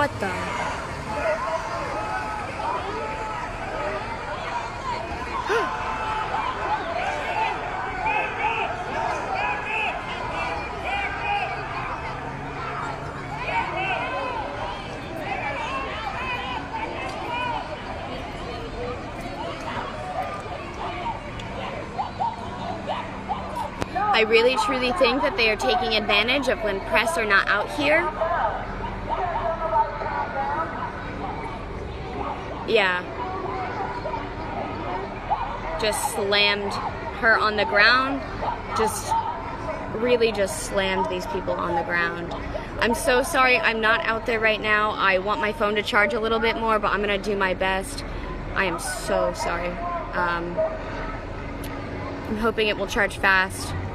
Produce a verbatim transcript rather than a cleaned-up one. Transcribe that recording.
What the? I really truly think that they are taking advantage of when press are not out here. Yeah. Just slammed her on the ground. Just really just slammed these people on the ground. I'm so sorry I'm not out there right now. I want my phone to charge a little bit more, but I'm gonna do my best. I am so sorry. Um, I'm hoping it will charge fast.